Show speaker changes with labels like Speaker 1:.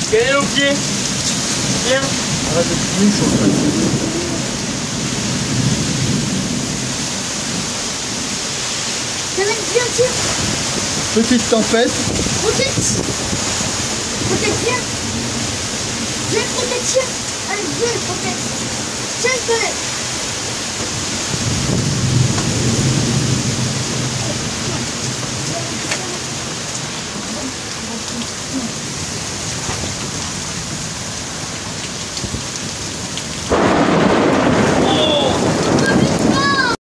Speaker 1: Quel est au pied? Viens.
Speaker 2: Arrête de filmer, je suis en train de...
Speaker 3: Viens, tiens.
Speaker 2: Petite tempête.
Speaker 3: Roquette. Roquette, viens. Viens, Roquette, tiens. Allez, viens, Roquette. Tiens, je te laisse.